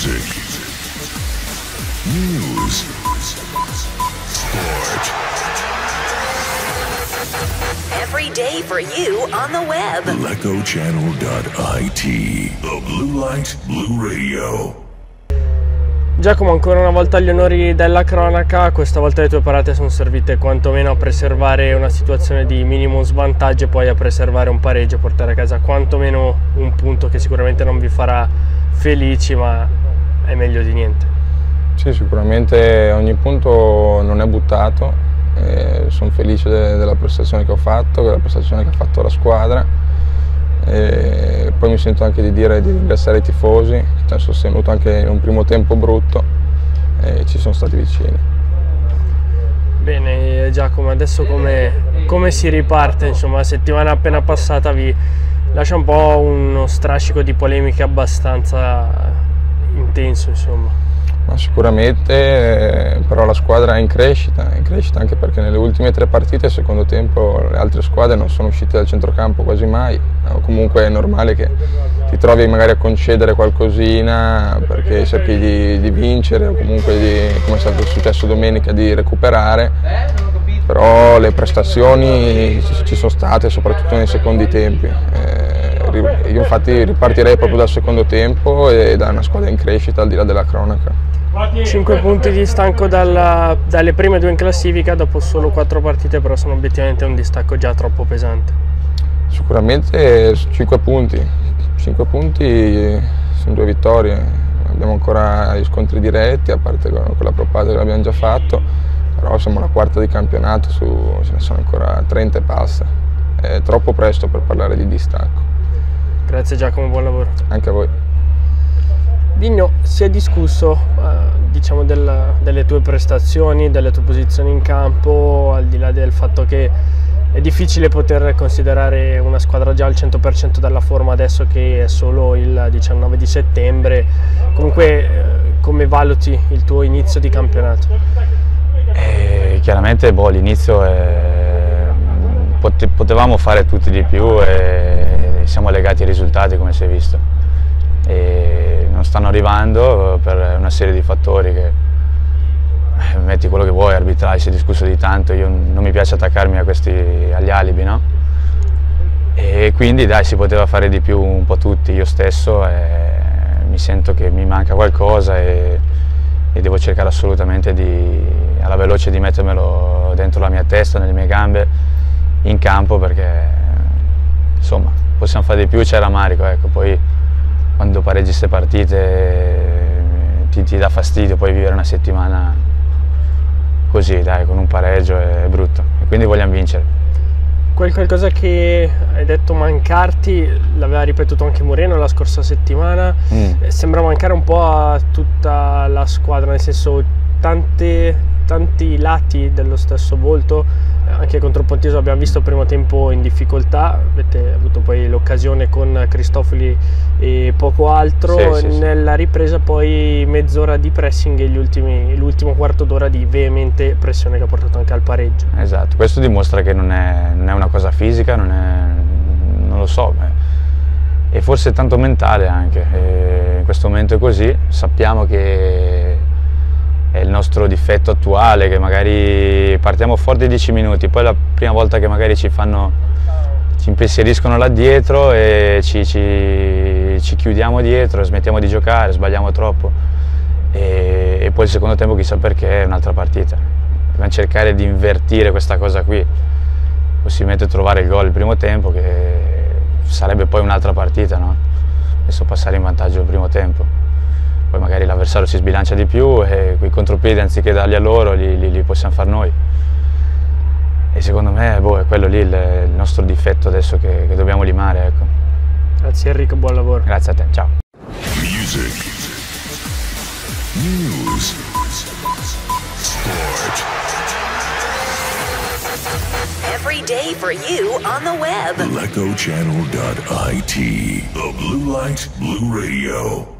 Music, news, sport. Every day for you on the web. LecoChannel.it, the Blue Light Blue Radio. Giacomo, ancora una volta gli onori della cronaca. Questa volta le tue parate sono servite quantomeno a preservare una situazione di minimo svantaggio e poi a preservare un pareggio, portare a casa quantomeno un punto che sicuramente non vi farà felici, ma è meglio di niente. Sì, sicuramente ogni punto non è buttato. Sono felice della prestazione che ho fatto, della prestazione che ha fatto la squadra. E poi mi sento anche di ringraziare i tifosi che ci hanno sostenuto anche in un primo tempo brutto e ci sono stati vicini. Bene Giacomo, adesso come si riparte? Insomma, la settimana appena passata vi lascia un po' uno strascico di polemiche abbastanza intenso, insomma. Ma sicuramente, però la squadra è in crescita anche perché nelle ultime 3 partite, al secondo tempo, le altre squadre non sono uscite dal centrocampo quasi mai, o comunque è normale che ti trovi magari a concedere qualcosina perché cerchi di vincere o comunque, come è stato successo domenica, di recuperare, però le prestazioni ci sono state soprattutto nei secondi tempi. Io infatti ripartirei proprio dal secondo tempo e da una squadra in crescita al di là della cronaca. 5 punti di distacco dalle prime 2 in classifica dopo solo 4 partite, però sono obiettivamente un distacco già troppo pesante. Sicuramente 5 punti sono 2 vittorie, abbiamo ancora gli scontri diretti, a parte con la Propata che l'abbiamo già fatto, però siamo alla 4ª di campionato, ce ne sono ancora 30 e passa, è troppo presto per parlare di distacco. Grazie Giacomo, buon lavoro. Anche a voi. Vigno, si è discusso diciamo delle tue prestazioni, delle tue posizioni in campo, al di là del fatto che è difficile poter considerare una squadra già al 100% dalla forma adesso che è solo il 19 di settembre. Comunque come valuti il tuo inizio di campionato? Chiaramente l'inizio potevamo fare tutti di più e siamo legati ai risultati, come si è visto, e non stanno arrivando per una serie di fattori che metti quello che vuoi, arbitrali, si è discusso di tanto, io non mi piace attaccarmi agli alibi, no? E quindi dai, si poteva fare di più un po' tutti, io stesso, mi sento che mi manca qualcosa e devo cercare assolutamente alla veloce di mettermelo dentro la mia testa, nelle mie gambe, in campo, perché insomma possiamo fare di più, c'è rammarico, ecco. Poi quando pareggi queste partite ti dà fastidio poi vivere una settimana così, dai, con un pareggio è brutto e quindi vogliamo vincere. Quel qualcosa che hai detto mancarti l'aveva ripetuto anche Moreno la scorsa settimana, sembra mancare un po' a tutta la squadra, nel senso tanti lati dello stesso volto. Anche contro il Ponteso abbiamo visto il primo tempo in difficoltà, avete avuto poi l'occasione con Cristofoli e poco altro, sì. Nella ripresa poi mezz'ora di pressing e l'ultimo quarto d'ora di veemente pressione che ha portato anche al pareggio. Esatto, questo dimostra che non è una cosa fisica, non lo so, e forse tanto mentale anche, in questo momento è così, sappiamo che è il nostro difetto attuale, che magari partiamo forti 10 minuti, poi la prima volta che magari ci impensieriscono là dietro e ci chiudiamo dietro e smettiamo di giocare, sbagliamo troppo e poi il secondo tempo chissà perché è un'altra partita. Dobbiamo cercare di invertire questa cosa qui, possibilmente trovare il gol il primo tempo, che sarebbe poi un'altra partita, no? Adesso passare in vantaggio il primo tempo. Poi magari l'avversario si sbilancia di più e quei contropiedi anziché darli a loro li possiamo fare noi. E secondo me è quello lì il nostro difetto adesso che dobbiamo limare, ecco. Grazie Enrico, buon lavoro. Grazie a te, ciao. Music, news, sport. Every day for you on the web. LecoChannel.it, the Blue Light Blue Radio.